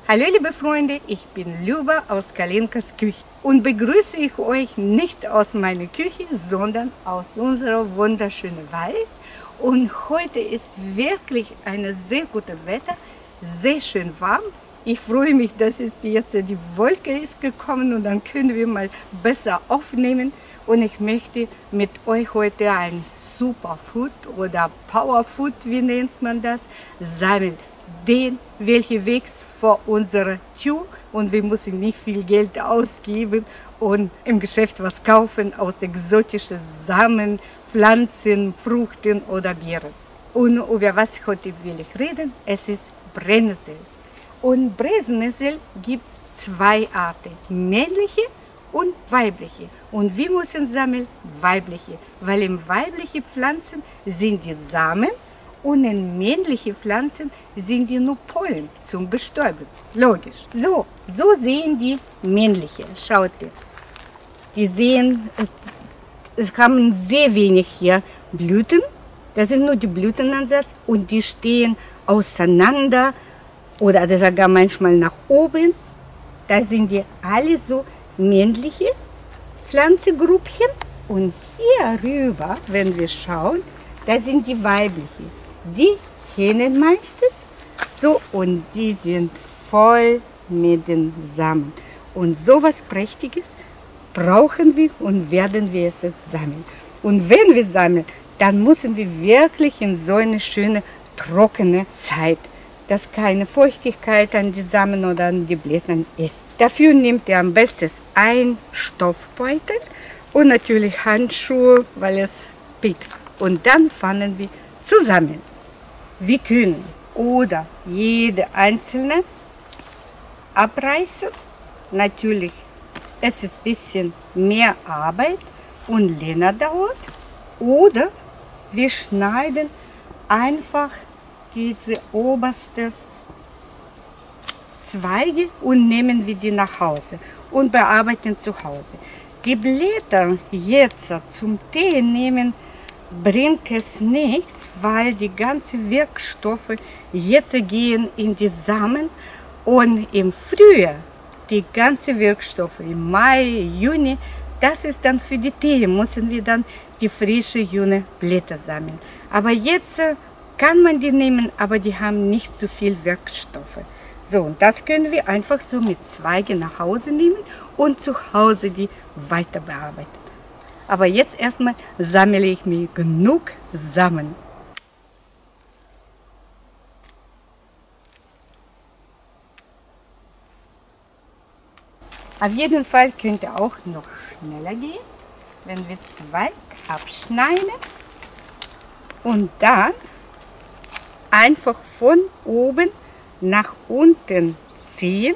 Hallo liebe Freunde, ich bin Luba aus Kalinkas Küche und begrüße ich euch nicht aus meiner Küche, sondern aus unserem wunderschönen Wald. Und heute ist wirklich ein sehr gutes Wetter, sehr schön warm. Ich freue mich, dass jetzt die Wolke ist gekommen und dann können wir mal besser aufnehmen. Und ich möchte mit euch heute ein Superfood oder Powerfood, wie nennt man das, sammeln. Den, welcher wächst vor unserer Tür und wir müssen nicht viel Geld ausgeben und im Geschäft was kaufen aus exotischen Samen, Pflanzen, Früchten oder Beeren. Und über was heute will ich reden? Es ist Brennnessel. Und Brennnessel gibt es zwei Arten, männliche und weibliche. Und wir müssen sammeln weibliche, weil in weibliche Pflanzen sind die Samen und in männliche Pflanzen sind die nur Pollen zum Bestäuben. Logisch. So sehen die männliche. Schaut ihr. Die sehen, es haben sehr wenig hier Blüten. Das ist nur der Blütenansatz und die stehen auseinander oder sogar manchmal nach oben. Da sind die alle so männliche Pflanzengruppchen. Und hier rüber, wenn wir schauen, da sind die weiblichen. Die kennen meistens so und die sind voll mit den Samen. Und sowas Prächtiges brauchen wir und werden wir es sammeln. Und wenn wir sammeln, dann müssen wir wirklich in so eine schöne trockene Zeit, dass keine Feuchtigkeit an die Samen oder an die Blättern ist. Dafür nehmt ihr am besten einen Stoffbeutel und natürlich Handschuhe, weil es piekst. Und dann fangen wir zusammen. Wir können oder jede einzelne abreißen. Natürlich, es ist ein bisschen mehr Arbeit und länger dauert. Oder wir schneiden einfach diese oberste Zweige und nehmen wir die nach Hause und bearbeiten zu Hause. Die Blätter jetzt zum Tee nehmen bringt es nichts, weil die ganzen Wirkstoffe jetzt gehen in die Samen und im Frühjahr die ganzen Wirkstoffe im Mai, Juni, das ist dann für die Tee, müssen wir dann die frische, junge Blätter sammeln. Aber jetzt kann man die nehmen, aber die haben nicht so viel Wirkstoffe. So, und das können wir einfach so mit Zweigen nach Hause nehmen und zu Hause die weiter bearbeiten. Aber jetzt erstmal sammle ich mir genug Samen. Auf jeden Fall könnte auch noch schneller gehen, wenn wir zwei abschneiden und dann einfach von oben nach unten ziehen.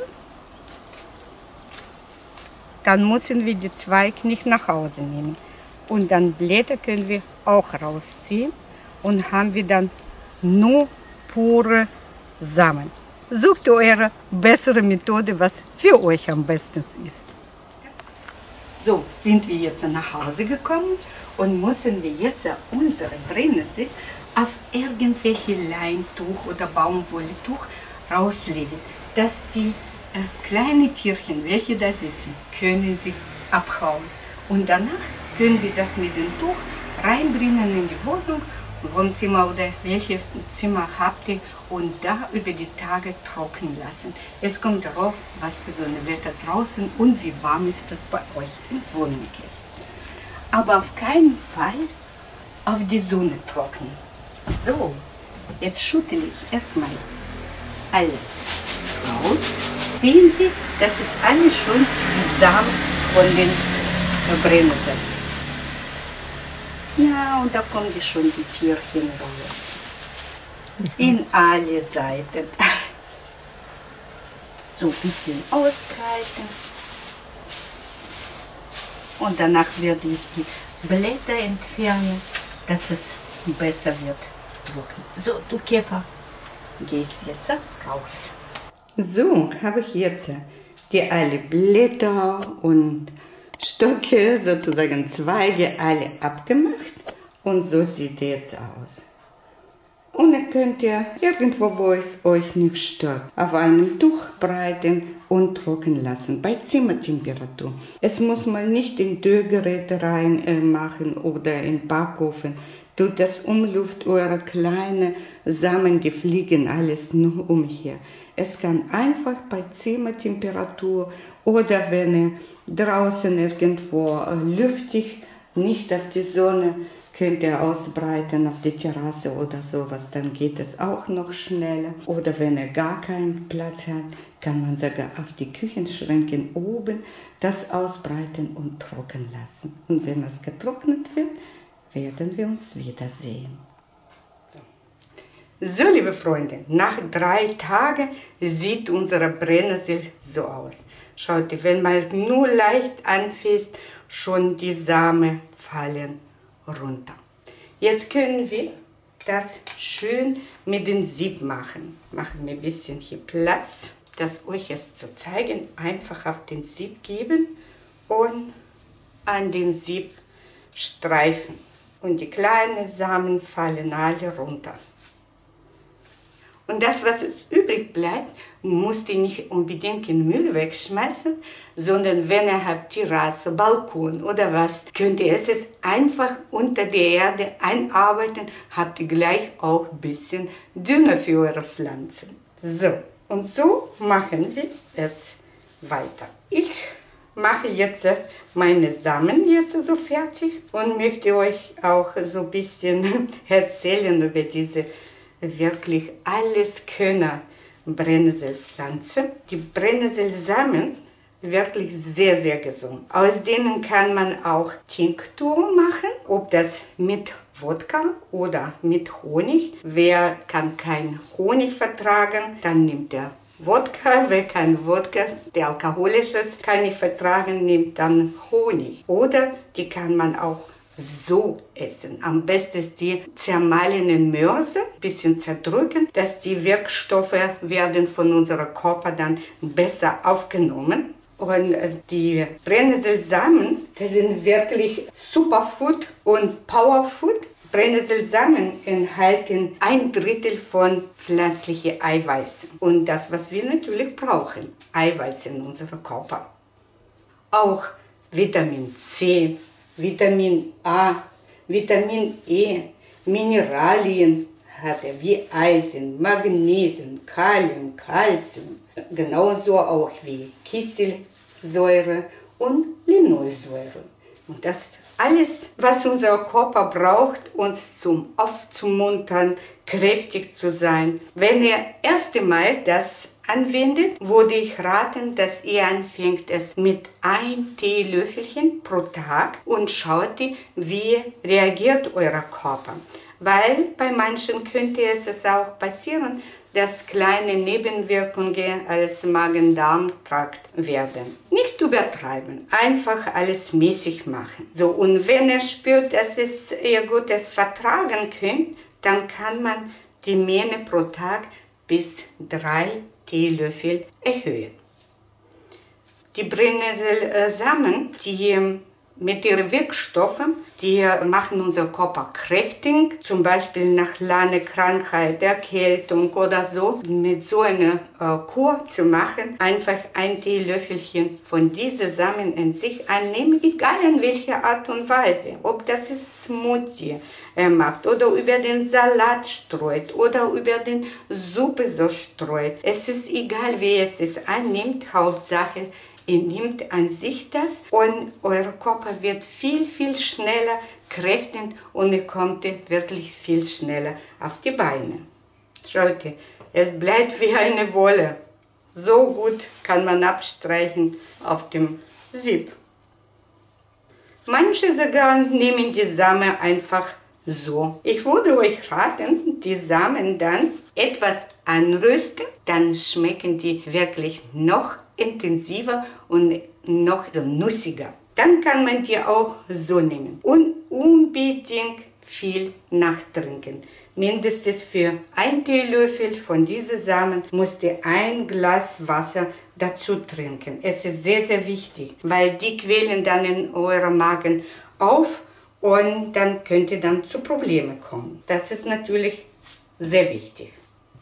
Dann müssen wir die Zweige nicht nach Hause nehmen. Und dann Blätter können wir auch rausziehen und haben wir dann nur pure Samen. Sucht eure bessere Methode, was für euch am besten ist. So, sind wir jetzt nach Hause gekommen und müssen wir jetzt unsere Brennnessel auf irgendwelche Leintuch oder Baumwolltuch rauslegen, dass die kleine Tierchen, welche da sitzen, können sich abhauen. Und danach können wir das mit dem Tuch reinbringen in die Wohnung, Wohnzimmer oder welches Zimmer habt ihr und da über die Tage trocknen lassen. Es kommt darauf, was für so ein Wetter draußen und wie warm ist das bei euch in der Wohnung ist. Aber auf keinen Fall auf die Sonne trocknen. So, jetzt schüttle ich erstmal alles raus. Sehen Sie, das ist alles schon die Samen von den Brennnesseln. Ja, und da kommen schon die Tierchen raus. In alle Seiten. So ein bisschen ausbreiten. Und danach werde ich die Blätter entfernen, dass es besser wird trocken. So, du Käfer, gehst jetzt raus. So, habe ich jetzt die alle Blätter und Stöcke, sozusagen Zweige, alle abgemacht. Und so sieht der jetzt aus. Und dann könnt ihr irgendwo, wo es euch nicht stört, auf einem Tuch breiten und trocknen lassen, bei Zimmertemperatur. Es muss man nicht in Dörrgeräte reinmachen oder in Backofen. Tut das Umluft eure kleinen Samen, die fliegen alles nur umher. Es kann einfach bei Zimmertemperatur oder wenn ihr draußen irgendwo lüftig, nicht auf die Sonne, könnt ihr ausbreiten auf die Terrasse oder sowas, dann geht es auch noch schneller. Oder wenn ihr gar keinen Platz habt, kann man sogar auf die Küchenschränke oben das ausbreiten und trocknen lassen. Und wenn es getrocknet wird, werden wir uns wiedersehen. So, liebe Freunde, nach 3 Tagen sieht unsere Brennnessel so aus. Schaut, wenn man nur leicht anfasst, schon die Samen fallen runter. Jetzt können wir das schön mit dem Sieb machen. Machen wir ein bisschen hier Platz, das euch es zu zeigen. Einfach auf den Sieb geben und an den Sieb streifen. Und die kleinen Samen fallen alle runter. Und das, was übrig bleibt, müsst ihr nicht unbedingt in den Müll wegschmeißen, sondern wenn ihr habt Terrasse, Balkon oder was, könnt ihr es einfach unter der Erde einarbeiten, habt ihr gleich auch ein bisschen Dünger für eure Pflanzen. So, und so machen wir es weiter. Ich mache jetzt meine Samen jetzt so fertig und möchte euch auch so ein bisschen erzählen über diese wirklich alles Könner Brennnesselpflanze. Die Brennnesselsamen wirklich sehr, sehr gesund. Aus denen kann man auch Tinktur machen, ob das mit Wodka oder mit Honig. Wer kann kein Honig vertragen, dann nimmt er Wodka. Wer kein Wodka, der alkoholisches, kann nicht vertragen, nimmt dann Honig. Oder die kann man auch so essen. Am besten ist die zermahlenen Mörse, ein bisschen zerdrücken, dass die Wirkstoffe werden von unserem Körper dann besser aufgenommen. Und die Brennnesselsamen, das sind wirklich Superfood und Powerfood. Brennnesselsamen enthalten 1/3 von pflanzlichen Eiweißen. Und das, was wir natürlich brauchen, Eiweiß in unserem Körper. Auch Vitamin C, Vitamin A, Vitamin E, Mineralien hat er, wie Eisen, Magnesium, Kalium, Calcium, genauso auch wie Kieselsäure und Linolsäure. Und das alles, was unser Körper braucht, uns zum aufzumuntern, kräftig zu sein. Wenn ihr erst einmal das anwendet, würde ich raten, dass ihr anfängt es mit 1 Teelöffelchen pro Tag und schaut, wie reagiert euer Körper. Weil bei manchen könnte es auch passieren, dass kleine Nebenwirkungen als Magen-Darm-Trakt werden. Nicht übertreiben, einfach alles mäßig machen. So, und wenn ihr spürt, dass ihr gut vertragen könnt, dann kann man die Menge pro Tag bis 3 Teelöffel erhöhen. Die Brennnesselsamen, die mit ihren Wirkstoffen, die machen unser Körper kräftig, zum Beispiel nach langer Krankheit, Erkältung oder so. Mit so einer Kur zu machen, einfach 1 Teelöffelchen von diesen Samen in sich einnehmen, egal in welcher Art und Weise. Ob das ist Smoothie macht oder über den Salat streut oder über den Suppe so streut. Es ist egal, wie es annimmt, Hauptsache, ihr nehmt an sich das und euer Körper wird viel, viel schneller kräftig und ihr kommt wirklich viel schneller auf die Beine. Schaut, es bleibt wie eine Wolle. So gut kann man abstreichen auf dem Sieb. Manche sogar nehmen die Samen einfach so. Ich würde euch raten, die Samen dann etwas anrösten, dann schmecken die wirklich noch intensiver und noch so nussiger. Dann kann man die auch so nehmen und unbedingt viel nachtrinken. Mindestens für 1 Teelöffel von diesen Samen müsst ihr 1 Glas Wasser dazu trinken. Es ist sehr, sehr wichtig, weil die quellen dann in eurem Magen auf und dann könnte dann zu Problemen kommen. Das ist natürlich sehr wichtig.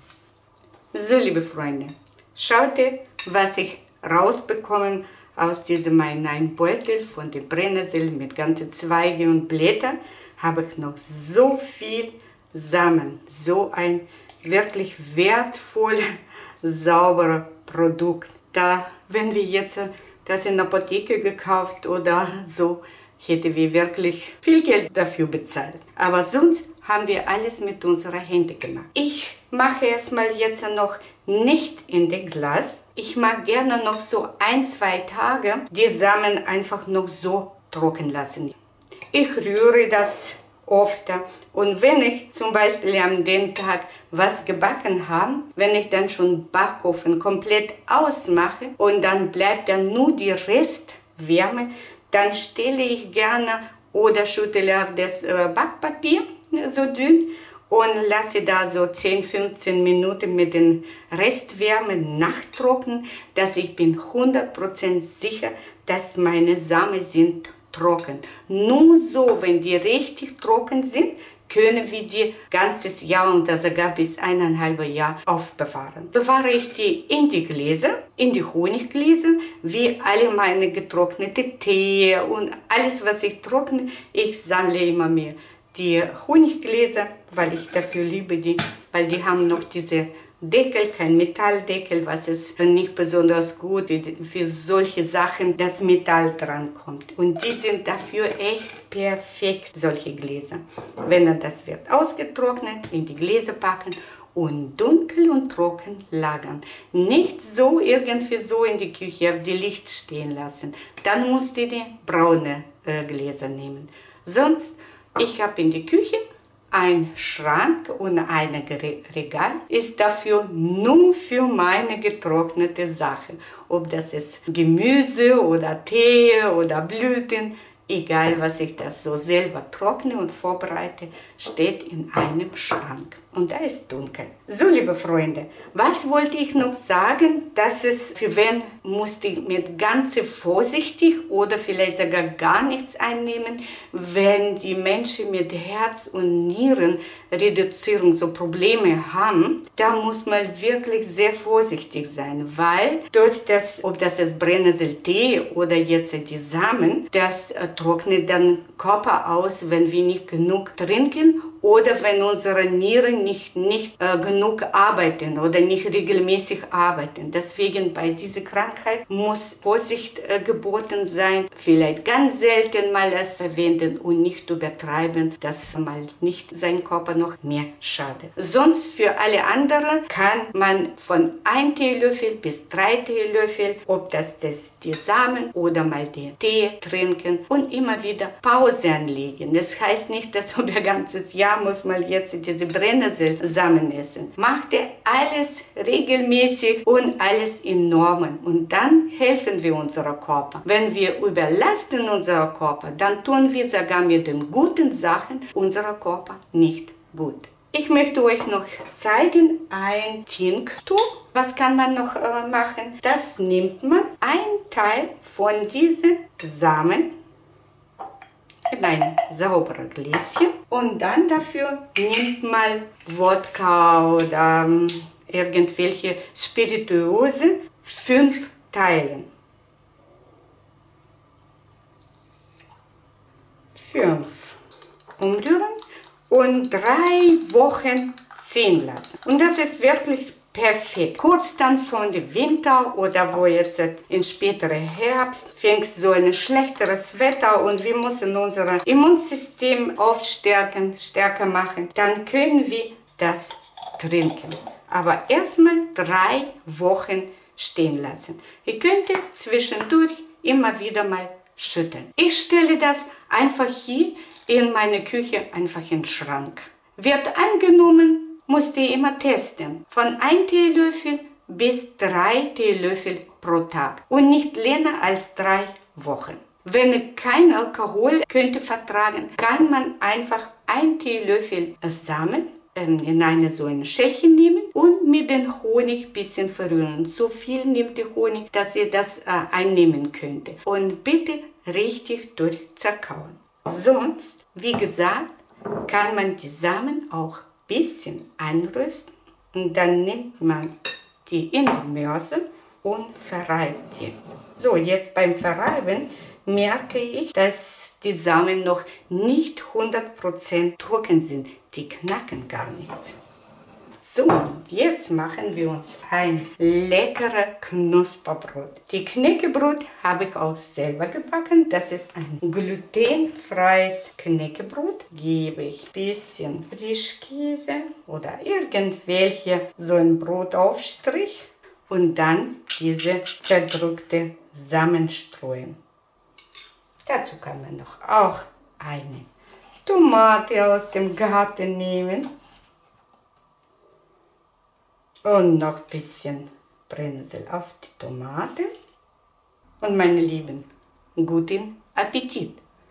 So, liebe Freunde, schaut ihr, was ich rausbekommen aus diesem einen Beutel von den Brennnessel mit ganzen Zweigen und Blättern. Habe ich noch so viel Samen, so ein wirklich wertvolles, sauberes Produkt. Da, wenn wir jetzt das in der Apotheke gekauft oder so, hätten wir wirklich viel Geld dafür bezahlt. Aber sonst haben wir alles mit unseren Händen gemacht. Ich mache erstmal jetzt noch nicht in den Glas. Ich mag gerne noch so 1-2 Tage die Samen einfach noch so trocken lassen. Ich rühre das oft. Und wenn ich zum Beispiel an dem Tag was gebacken habe, wenn ich dann schon Backofen komplett ausmache und dann bleibt dann nur die Restwärme, dann stelle ich gerne oder schüttele auf das Backpapier so dünn und lasse da so 10-15 Minuten mit den Restwärme nachtrocknen, dass ich bin 100% sicher, dass meine Samen sind trocken. Nur so, wenn die richtig trocken sind, können wir die ganzes Jahr und sogar bis 1,5 Jahr aufbewahren. Bewahre ich die in die Gläser, in die Honiggläser, wie alle meine getrocknete Tee und alles, was ich trockne, ich sammle immer mehr die Honiggläser, weil ich dafür liebe die, weil die haben noch diese Deckel, kein Metalldeckel, was ist nicht besonders gut für solche Sachen, dass Metall dran kommt. Und die sind dafür echt perfekt, solche Gläser. Wenn das wird ausgetrocknet, in die Gläser packen und dunkel und trocken lagern. Nicht so irgendwie so in die Küche auf die Licht stehen lassen. Dann musst du die braune Gläser nehmen. Sonst, ich habe in die Küche ein Schrank und ein Regal ist dafür nur für meine getrocknete Sachen. Ob das ist Gemüse oder Tee oder Blüten, egal was ich das so selber trockne und vorbereite, steht in einem Schrank. Und da ist dunkel. So, liebe Freunde, was wollte ich noch sagen? Dass es für wen musste ich mit ganz vorsichtig oder vielleicht sogar gar nichts einnehmen, wenn die Menschen mit Herz- und Nierenreduzierung so Probleme haben, da muss man wirklich sehr vorsichtig sein, weil durch das, ob das ist Brennnesseltee oder jetzt die Samen, das trocknet dann Körper aus, wenn wir nicht genug trinken oder wenn unsere Nieren nicht genug arbeiten oder nicht regelmäßig arbeiten. Deswegen bei dieser Krankheit muss Vorsicht geboten sein. Vielleicht ganz selten mal das verwenden und nicht übertreiben, dass mal nicht sein Körper noch mehr schadet. Sonst für alle anderen kann man von 1 Teelöffel bis 3 Teelöffel, ob das die Samen oder mal den Tee trinken und immer wieder Pause anlegen. Das heißt nicht, dass über ein ganzes Jahr muss man jetzt diese Brennnesselsamen essen. Macht ihr alles regelmäßig und alles in Normen und dann helfen wir unserem Körper. Wenn wir überlasten unseren Körper, dann tun wir sogar mit den guten Sachen unserem Körper nicht gut. Ich möchte euch noch zeigen, ein Tinktur. Was kann man noch machen? Das nimmt man ein Teil von diesen Samen in ein sauberes Gläschen und dann dafür nimmt man Wodka oder irgendwelche Spirituose, 5 Teilen. 5 umrühren und 3 Wochen ziehen lassen. Und das ist wirklich perfekt. Kurz dann von dem Winter oder wo jetzt im späteren Herbst fängt so ein schlechteres Wetter und wir müssen unser Immunsystem oft stärker machen, dann können wir das trinken. Aber erstmal 3 Wochen stehen lassen. Ihr könnt zwischendurch immer wieder mal schütteln. Ich stelle das einfach hier in meine Küche, einfach in den Schrank. Wird angenommen, musst ihr immer testen. Von 1 Teelöffel bis 3 Teelöffel pro Tag. Und nicht länger als 3 Wochen. Wenn ihr kein Alkohol könnt vertragen, kann man einfach 1 Teelöffel Samen in so ein Schälchen nehmen und mit dem Honig ein bisschen verrühren. So viel nimmt der Honig, dass ihr das einnehmen könnt. Und bitte richtig durchzerkauen. Sonst, wie gesagt, kann man die Samen auch bisschen anrösten und dann nimmt man die in die Mörse und verreibt die. So, jetzt beim Verreiben merke ich, dass die Samen noch nicht 100% trocken sind. Die knacken gar nichts. So, jetzt machen wir uns ein leckeres Knusperbrot. Die Knäckebrot habe ich auch selber gebacken. Das ist ein glutenfreies Knäckebrot. Gebe ich ein bisschen Frischkäse oder irgendwelche so ein Brotaufstrich und dann diese zerdrückte Samen streuen. Dazu kann man noch auch eine Tomate aus dem Garten nehmen. Und noch ein bisschen Brennnessel auf die Tomate. Und meine Lieben, guten Appetit!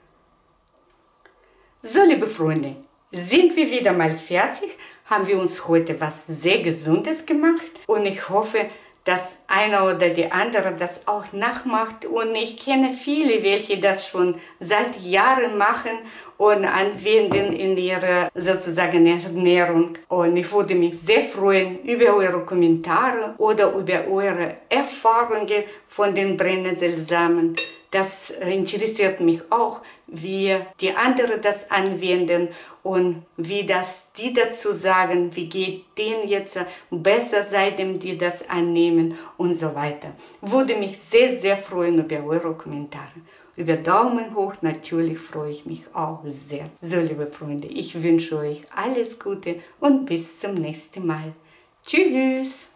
So, liebe Freunde, sind wir wieder mal fertig. Haben wir uns heute was sehr Gesundes gemacht. Und ich hoffe, dass einer oder die andere das auch nachmacht. Und ich kenne viele, welche das schon seit Jahren machen und anwenden in ihrer sozusagen Ernährung. Und ich würde mich sehr freuen über eure Kommentare oder über eure Erfahrungen von den Brennnesselsamen. Das interessiert mich auch, wie die anderen das anwenden und wie das die dazu sagen, wie geht denen jetzt besser, seitdem die das annehmen und so weiter. Würde mich sehr, sehr freuen über eure Kommentare. Über Daumen hoch natürlich freue ich mich auch sehr. So, liebe Freunde, ich wünsche euch alles Gute und bis zum nächsten Mal. Tschüss!